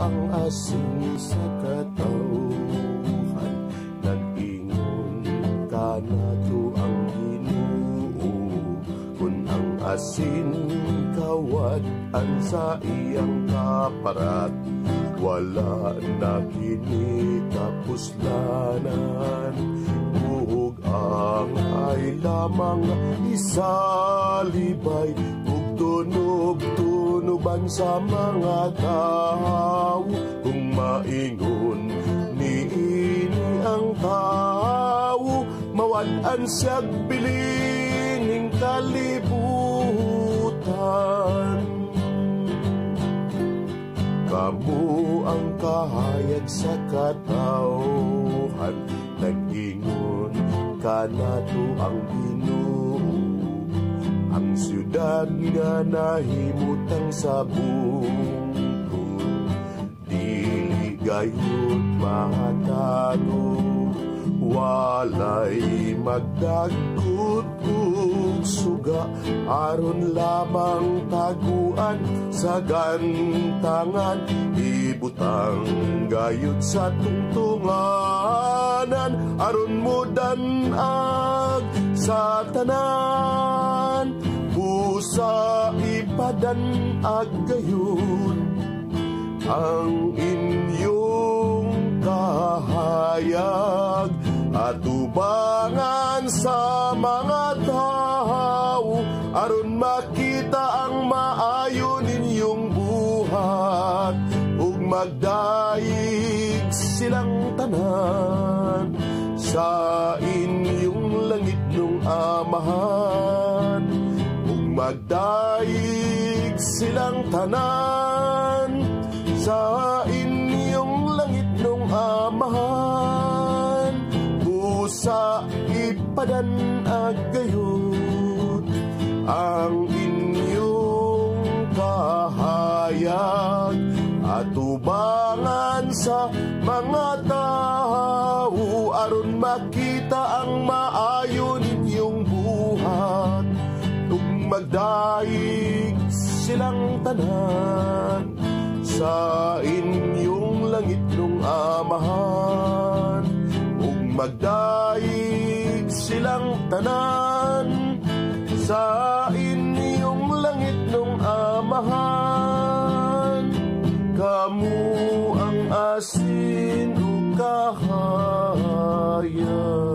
ang asin sa katauhan, nag-ingon ka na to ang Ginoo. Kung ang asin kawat-an sa iyang kaparat, wala na kini kapuslanan. Buhog ang ay lamang isalibay, ug tunog-tunuban sa mga tao. Kung maingon niini ang tao, mawad-an siyag bilining kalibutan. Kamu ang kahayag sa katauhan, nag-ingon ka na to ang Ginoo. Ang siyudad nga nahimutang sa bungkol, dili gayud mahatago. Walay magdagot ug suga, aron lamang taguan sa gantangan. Ibutang gayud sa tungtunganan, aron mudanag sa tanan. Busa ipadanag gayud ang inyong kahayag, atubangan sa mga tao, aron makita ang maayo ninyong buhat, ug magdaig silang tanan sa inyong langit nung amahan. Ug magdaig silang tanan sa inyong langit nung amahan. Busa ipadanag gayud ang inyong kahayag, atubangan sa mga tao, aron makita ang maayo ninyong buhat, ug magdaig silang tanan sa inyong langit nung amahan. Ug magdaig silang tanan sa inyong langit nung amahan. Kamu ang asin o kahayag.